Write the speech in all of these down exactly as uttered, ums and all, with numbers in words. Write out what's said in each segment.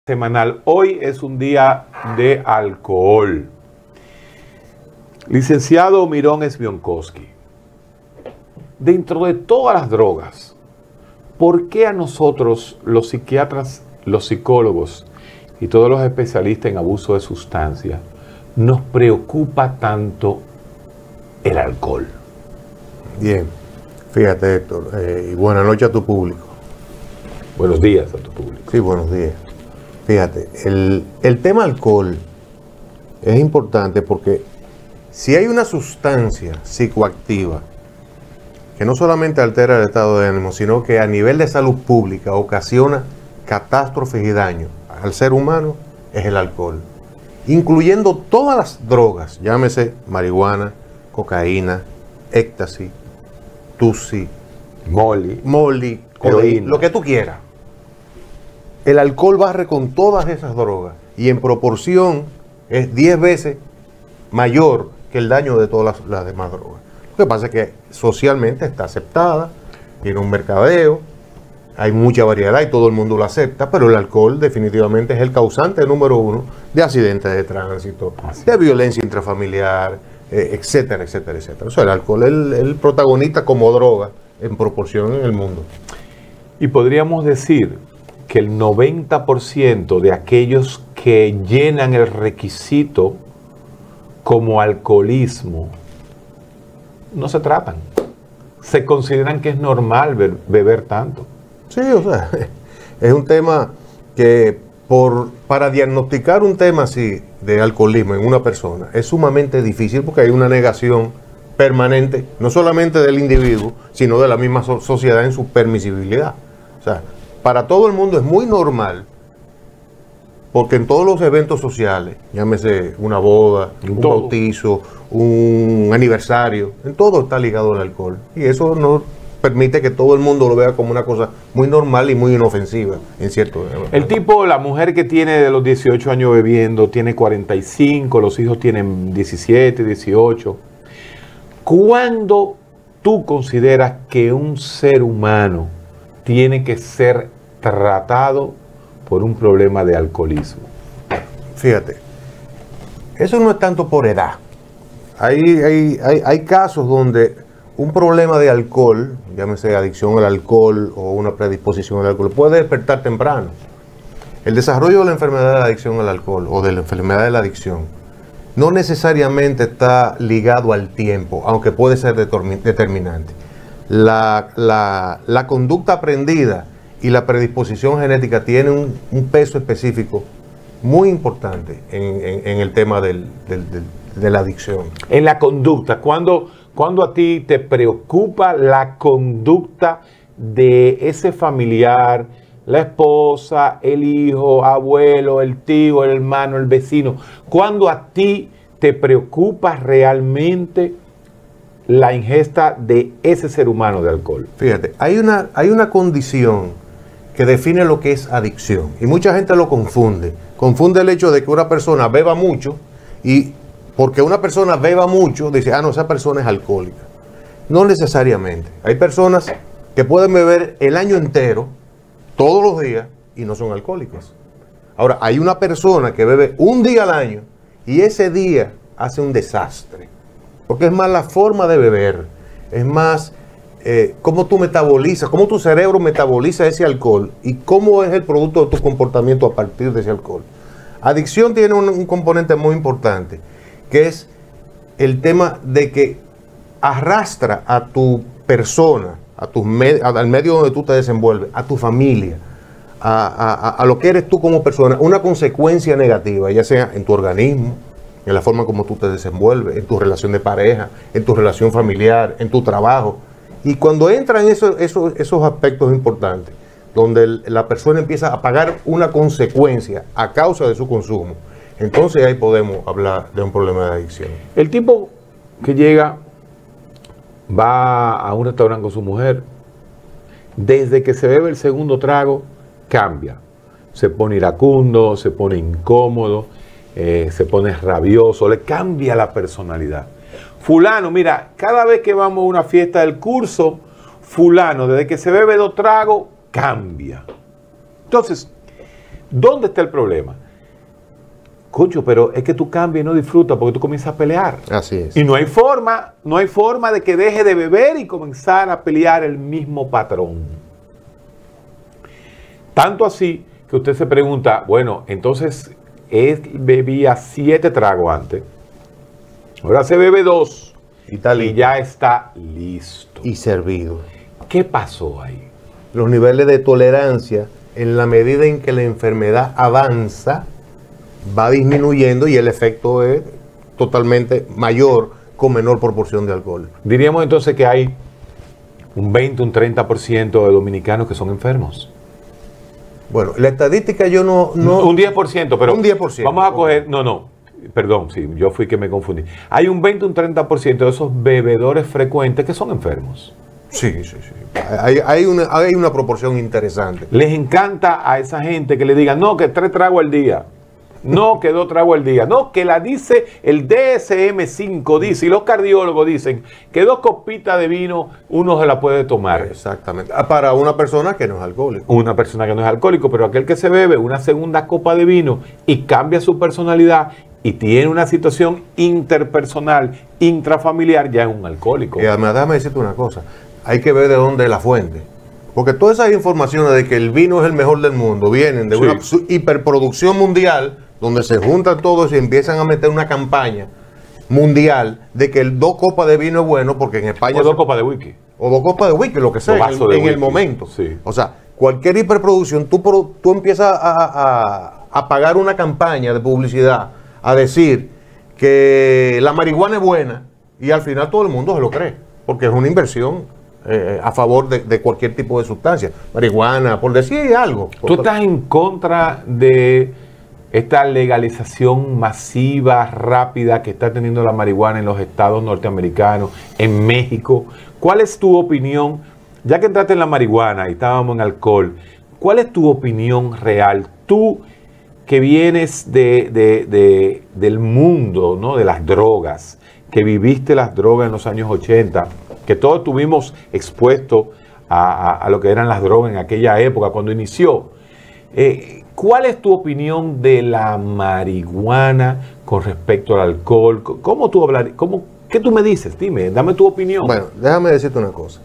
Semanal. Hoy es un día de alcohol. Licenciado Mirón Svionkovsky, dentro de todas las drogas, ¿por qué a nosotros, los psiquiatras, los psicólogos y todos los especialistas en abuso de sustancias, nos preocupa tanto el alcohol? Bien, fíjate, Héctor, eh, y buenas noches a tu público. Buenos días a tu público. Sí, buenos días. Fíjate, el, el tema alcohol es importante porque si hay una sustancia psicoactiva que no solamente altera el estado de ánimo, sino que a nivel de salud pública ocasiona catástrofes y daños al ser humano, es el alcohol. Incluyendo todas las drogas, llámese marihuana, cocaína, éxtasis, tusi, Molly, molly, codeína, lo que tú quieras. El alcohol barre con todas esas drogas y en proporción es diez veces mayor que el daño de todas las, las demás drogas. Lo que pasa es que socialmente está aceptada, tiene un mercadeo, hay mucha variedad y todo el mundo lo acepta, pero el alcohol definitivamente es el causante número uno de accidentes de tránsito, Así. de violencia intrafamiliar, eh, etcétera, etcétera, etcétera. O sea, el alcohol es el, el protagonista como droga en proporción en el mundo. Y podríamos decir que el noventa por ciento de aquellos que llenan el requisito como alcoholismo no se tratan. Se consideran que es normal be- beber tanto. Sí, o sea, es un tema que por, para diagnosticar un tema así de alcoholismo en una persona es sumamente difícil porque hay una negación permanente, no solamente del individuo, sino de la misma so- sociedad en su permisibilidad. O sea, para todo el mundo es muy normal, porque en todos los eventos sociales, llámese una boda, un todo. bautizo, un aniversario, en todo está ligado al alcohol. Y eso no permite que todo el mundo lo vea como una cosa muy normal y muy inofensiva, en cierto. El tipo, la mujer que tiene de los dieciocho años bebiendo, tiene cuarenta y cinco, los hijos tienen diecisiete, dieciocho. ¿Cuándo tú consideras que un ser humano tiene que ser tratado por un problema de alcoholismo? Fíjate, eso no es tanto por edad. Hay, hay, hay, hay casos donde un problema de alcohol, llámese adicción al alcohol o una predisposición al alcohol, puede despertar temprano. El desarrollo de la enfermedad de la adicción al alcohol o de la enfermedad de la adicción no necesariamente está ligado al tiempo, aunque puede ser determinante. La, la, la conducta aprendida y la predisposición genética tienen un, un peso específico muy importante en, en, en el tema del, del, del, de la adicción. En la conducta, ¿cuándo, cuándo a ti te preocupa la conducta de ese familiar, la esposa, el hijo, abuelo, el tío, el hermano, el vecino? ¿Cuándo a ti te preocupa realmente la ingesta de ese ser humano de alcohol? Fíjate, hay una, hay una condición que define lo que es adicción y mucha gente lo confunde. Confunde el hecho de que una persona beba mucho y porque una persona beba mucho dice, ah, no, esa persona es alcohólica. No necesariamente. Hay personas que pueden beber el año entero, todos los días, y no son alcohólicos. Ahora, hay una persona que bebe un día al año y ese día hace un desastre. Porque es más la forma de beber, es más eh, cómo tú metabolizas, cómo tu cerebro metaboliza ese alcohol y cómo es el producto de tu comportamiento a partir de ese alcohol. Adicción tiene un, un componente muy importante, que es el tema de que arrastra a tu persona, a tu med- al medio donde tú te desenvuelves, a tu familia, a, a, a lo que eres tú como persona, una consecuencia negativa, ya sea en tu organismo, en la forma como tú te desenvuelves, en tu relación de pareja, en tu relación familiar, en tu trabajo. Y cuando entran esos, esos, esos aspectos importantes, donde el, la persona empieza a pagar una consecuencia a causa de su consumo, entonces ahí podemos hablar de un problema de adicción. El tipo que llega, va a un restaurante con su mujer, desde que se bebe el segundo trago, cambia. Se pone iracundo, se pone incómodo, eh, se pone rabioso, le cambia la personalidad. Fulano, mira, cada vez que vamos a una fiesta del curso, fulano, desde que se bebe dos tragos, cambia. Entonces, ¿Dónde está el problema? Cocho, pero es que tú cambias y no disfrutas porque tú comienzas a pelear. Así es. Y no hay forma, no hay forma de que deje de beber y comenzar a pelear el mismo patrón. Tanto así que usted se pregunta, bueno, entonces él bebía siete tragos antes, ahora se bebe dos Y, tal, y ya está listo. y servido. ¿Qué pasó ahí? Los niveles de tolerancia, en la medida en que la enfermedad avanza, va disminuyendo y el efecto es totalmente mayor con menor proporción de alcohol. Diríamos entonces que hay un veinte, un treinta por ciento de dominicanos que son enfermos. Bueno, la estadística yo no... no un diez por ciento, pero un diez por ciento. vamos a coger, no, no, perdón, sí, yo fui que me confundí. Hay un veinte, un treinta por ciento de esos bebedores frecuentes que son enfermos. Sí, sí, sí. Hay, hay, una, hay una proporción interesante. Les encanta a esa gente que le digan, no, que tres tragos al día. No, que dos tragos al día. No, que la dice el D S M cinco, dice, y los cardiólogos dicen que dos copitas de vino uno se la puede tomar. Exactamente. Para una persona que no es alcohólico. Una persona que no es alcohólico, pero aquel que se bebe una segunda copa de vino y cambia su personalidad y tiene una situación interpersonal, intrafamiliar, ya es un alcohólico. Y además, déjame decirte una cosa. Hay que ver de dónde es la fuente. Porque todas esas informaciones de que el vino es el mejor del mundo vienen de Sí. una su- hiperproducción mundial, donde se juntan todos y empiezan a meter una campaña mundial de que el dos copas de vino es bueno, porque en España... O dos se- copas de whisky. o dos copas de whisky, lo que sea, O en, vaso el, de en el whisky. momento. Sí. O sea, cualquier hiperproducción, tú, pro- tú empiezas a, a, a pagar una campaña de publicidad, a decir que la marihuana es buena, y al final todo el mundo se lo cree, porque es una inversión eh, a favor de, de cualquier tipo de sustancia. Marihuana, por decir algo. ¿Tú estás en contra de esta legalización masiva, rápida que está teniendo la marihuana en los estados norteamericanos, en México? ¿Cuál es tu opinión? Ya que entraste en la marihuana y estábamos en alcohol, ¿cuál es tu opinión real? Tú que vienes de, de- de- del mundo, ¿no?, de las drogas, que viviste las drogas en los años ochenta, que todos estuvimos expuestos a, a- a lo que eran las drogas en aquella época, cuando inició. Eh, ¿Cuál es tu opinión de la marihuana con respecto al alcohol? ¿Cómo tú hablar? ¿Cómo, ¿Qué tú me dices? Dime, dame tu opinión. Bueno, déjame decirte una cosa.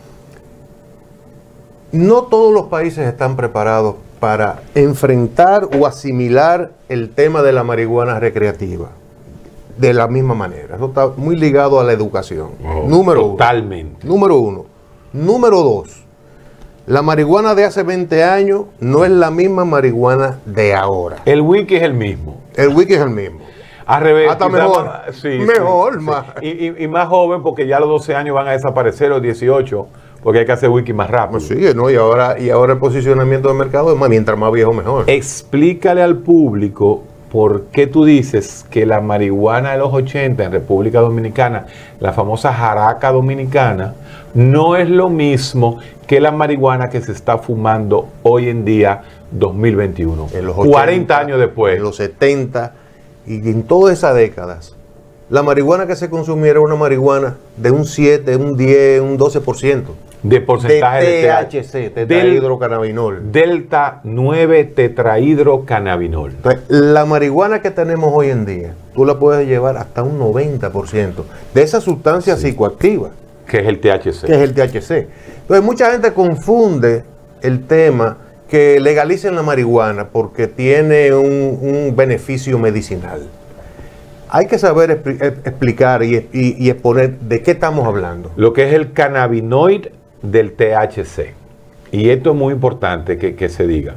No todos los países están preparados para enfrentar o asimilar el tema de la marihuana recreativa de la misma manera. Eso está muy ligado a la educación. Oh, Número totalmente. uno. Número uno. Número dos. La marihuana de hace veinte años no es la misma marihuana de ahora. El whisky es el mismo. El whisky es el mismo. Al revés. Hasta quizá mejor. más- sí, Mejor, sí, más. sí. Y, y- y más joven, porque ya los doce años van a desaparecer, los dieciocho, porque hay que hacer whisky más rápido. Sí, ¿no? Y ahora, y ahora el posicionamiento de mercado es más, mientras más viejo mejor. Explícale al público por qué tú dices que la marihuana de los ochenta en República Dominicana, la famosa jaraca dominicana, no es lo mismo que la marihuana que se está fumando hoy en día, dos mil veintiuno, En los cuarenta ochenta, años después. En los setenta y en todas esas décadas, la marihuana que se consumía era una marihuana de un siete, un diez, un doce por ciento. De De porcentaje de, T H C, Del- tetrahidrocannabinol. Delta nueve tetrahidrocannabinol. Entonces, la marihuana que tenemos hoy en día, tú la puedes llevar hasta un noventa por ciento de esa sustancia psicoactiva, Que es el T H C. que es el T H C. Entonces, mucha gente confunde el tema que legalicen la marihuana porque tiene un, un beneficio medicinal. Hay que saber expli- eh, explicar y, y- y exponer de qué estamos hablando. Lo que es el cannabinoid del T H C. Y esto es muy importante que, que se diga.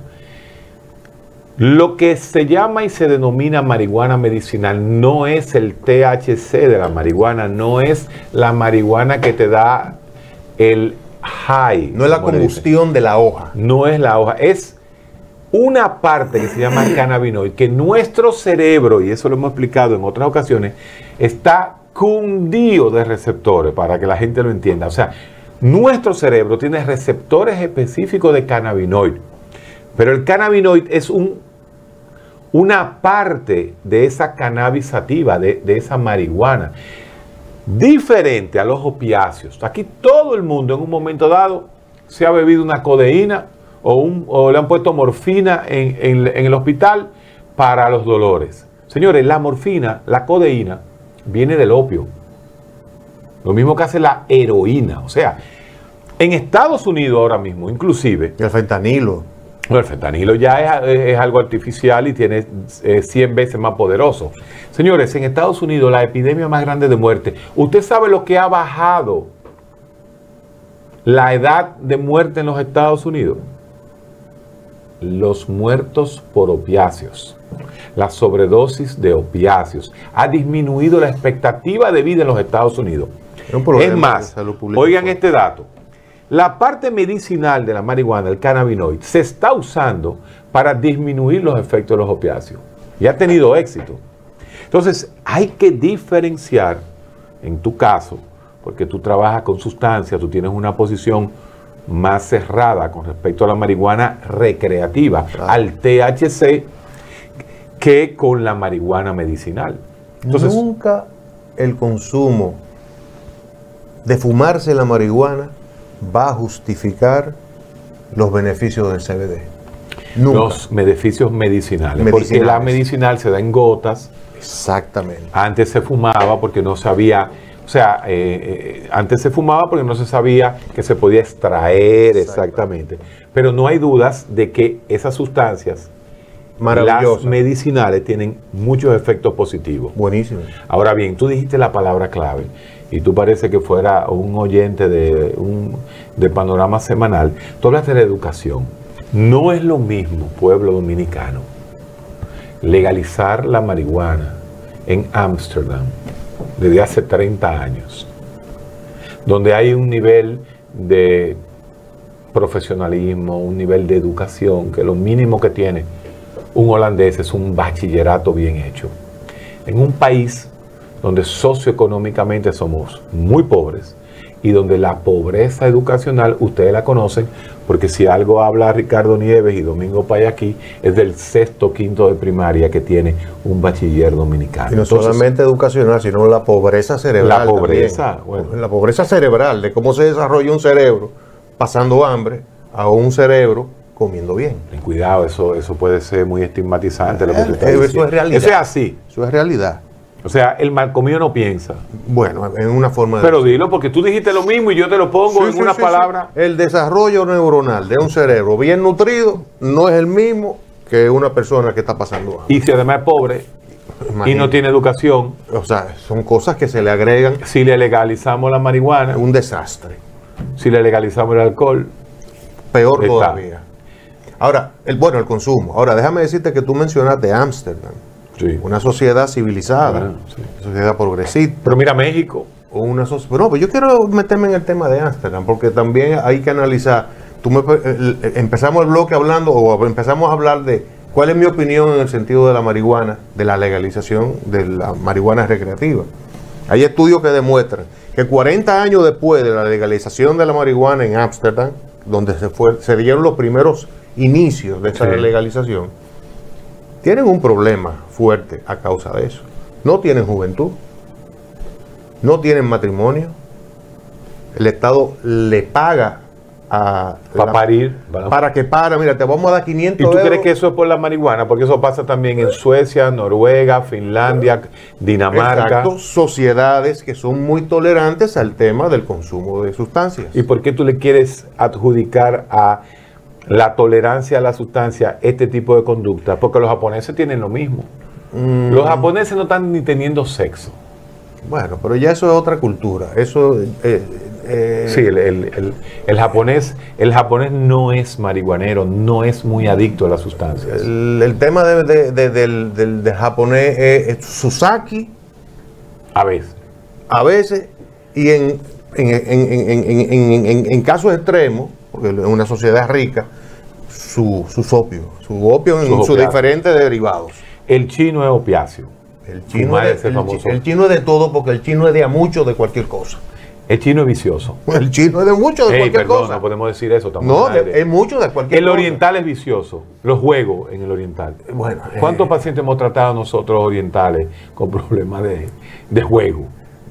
Lo que se llama y se denomina marihuana medicinal no es el T H C de la marihuana, no es la marihuana que te da el high. No es la como le dicen. combustión de la hoja. No es la hoja, es una parte que se llama cannabinoid, que nuestro cerebro, y eso lo hemos explicado en otras ocasiones, está cundido de receptores, para que la gente lo entienda. O sea, nuestro cerebro tiene receptores específicos de cannabinoid, pero el cannabinoid es un, una parte de esa cannabis sativa, de, de esa marihuana, diferente a los opiáceos. Aquí todo el mundo en un momento dado se ha bebido una codeína o, un, o le han puesto morfina en, en, en el hospital para los dolores. Señores, la morfina, la codeína, viene del opio. Lo mismo que hace la heroína. O sea, en Estados Unidos ahora mismo, inclusive... Y el fentanilo. No, el fentanilo ya es, es algo artificial y tiene eh, cien veces más poderoso. Señores, en Estados Unidos la epidemia más grande de muerte. ¿Usted sabe lo que ha bajado la edad de muerte en los Estados Unidos? Los muertos por opiáceos. La sobredosis de opiáceos. Ha disminuido la expectativa de vida en los Estados Unidos. Es, un es más, oigan este dato. La parte medicinal de la marihuana, el cannabinoide, se está usando para disminuir los efectos de los opiáceos. Y ha tenido éxito. Entonces, hay que diferenciar, en tu caso, porque tú trabajas con sustancias, tú tienes una posición más cerrada con respecto a la marihuana recreativa, claro, al T H C, que con la marihuana medicinal. Entonces, nunca el consumo de fumarse la marihuana va a justificar los beneficios del C B D. Nunca. Los beneficios medicinales, medicinales. Porque la medicinal se da en gotas. Exactamente. Antes se fumaba porque no sabía, o sea, eh, eh, antes se fumaba porque no se sabía que se podía extraer exactamente. exactamente. Pero no hay dudas de que esas sustancias, las medicinales, tienen muchos efectos positivos. Buenísimo. Ahora bien, tú dijiste la palabra clave. Y tú parece que fuera un oyente de, un, de Panorama Semanal. Tú hablas de la educación. No es lo mismo, pueblo dominicano, legalizar la marihuana en Ámsterdam desde hace treinta años, donde hay un nivel de profesionalismo, un nivel de educación, que lo mínimo que tiene un holandés es un bachillerato bien hecho. En un país donde socioeconómicamente somos muy pobres y donde la pobreza educacional, ustedes la conocen, porque si algo habla Ricardo Nieves y Domingo Payaqui, es del sexto, quinto de primaria que tiene un bachiller dominicano. Y no Entonces, solamente educacional, sino la pobreza cerebral. La pobreza, bueno. La pobreza cerebral, de cómo se desarrolla un cerebro pasando hambre a un cerebro comiendo bien. Ten cuidado, eso, eso puede ser muy estigmatizante. Lo que tú estás eso diciendo. es realidad. Eso es así. Eso es realidad. O sea, el mal comido no piensa. Bueno, en una forma de... Pero dilo, porque tú dijiste lo mismo y yo te lo pongo sí, en sí, una sí, palabra. Sí. El desarrollo neuronal de un cerebro bien nutrido no es el mismo que una persona que está pasando hambre. Y si además es pobre, imagínate, y no tiene educación. O sea, son cosas que se le agregan. Si le legalizamos la marihuana. Un desastre. Si le legalizamos el alcohol. Peor está. Todavía. Ahora, el, bueno, el consumo. Ahora, déjame decirte que tú mencionaste Ámsterdam. Sí. Una sociedad civilizada, bueno, sí. Una sociedad progresista. Pero mira México. Una so no, pues yo quiero meterme en el tema de Ámsterdam, porque también hay que analizar. Tú me, el, el, empezamos el bloque hablando, o empezamos a hablar de cuál es mi opinión en el sentido de la marihuana, de la legalización de la marihuana recreativa. Hay estudios que demuestran que cuarenta años después de la legalización de la marihuana en Ámsterdam, donde se, fue, se dieron los primeros inicios de esa sí. legalización, tienen un problema fuerte a causa de eso. No tienen juventud, no tienen matrimonio, el Estado le paga a para la, parir, para, para que para, mira, te vamos a dar quinientos euros. ¿Y tú euros. crees que eso es por la marihuana? Porque eso pasa también en Suecia, Noruega, Finlandia, Dinamarca. Exacto, sociedades que son muy tolerantes al tema del consumo de sustancias. ¿Y por qué tú le quieres adjudicar a la tolerancia a la sustancia este tipo de conducta? Porque los japoneses tienen lo mismo. Mm. Los japoneses no están ni teniendo sexo. Bueno, pero ya eso es otra cultura. Eso eh, eh, sí, el, el, el, el japonés el japonés no es marihuanero, no es muy adicto a las sustancias. El, el tema de, de, de, del, del, del japonés es, es Susaki. A veces. A veces. Y en, en, en, en, en, en, en, en casos extremos, porque es una sociedad rica, su, sus opio, su opio en sus, sus diferentes derivados. El chino es opiáceo. El chino es, de, el, el chino es de todo, porque el chino es de a mucho de cualquier cosa. El chino es vicioso. El chino es de mucho de Ey, cualquier perdón, cosa. No podemos decir eso tampoco. No, de, es mucho de cualquier el cosa. El oriental es vicioso. Los juegos en el oriental. Bueno, ¿Cuántos eh, pacientes hemos tratado nosotros orientales con problemas de, de juego?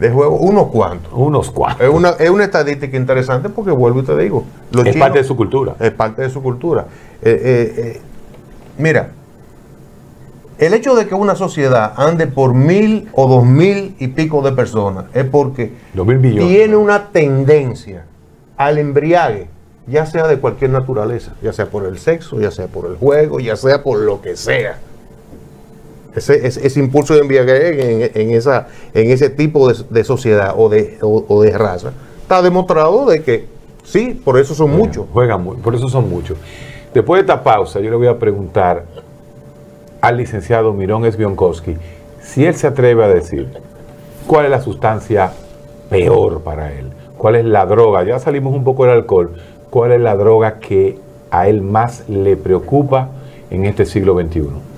de juego, unos cuantos. Unos cuantos. Es una, es una estadística interesante porque vuelvo y te digo. Los es chinos, parte de su cultura. Es parte de su cultura. Eh, eh, eh, mira, el hecho de que una sociedad ande por mil o dos mil y pico de personas es porque Dos mil billones. tiene una tendencia al embriague, ya sea de cualquier naturaleza, ya sea por el sexo, ya sea por el juego, ya sea por lo que sea. Ese, ese, ese impulso de embriaguez en, en, esa, en ese tipo de, de sociedad o de, o, o de raza está demostrado de que sí, por eso son Juegan, muchos. Juegan muy, por eso son muchos. Después de esta pausa, yo le voy a preguntar al licenciado Mirón Svionkovsky si él se atreve a decir cuál es la sustancia peor para él, cuál es la droga, ya salimos un poco del alcohol, cuál es la droga que a él más le preocupa en este siglo veintiuno.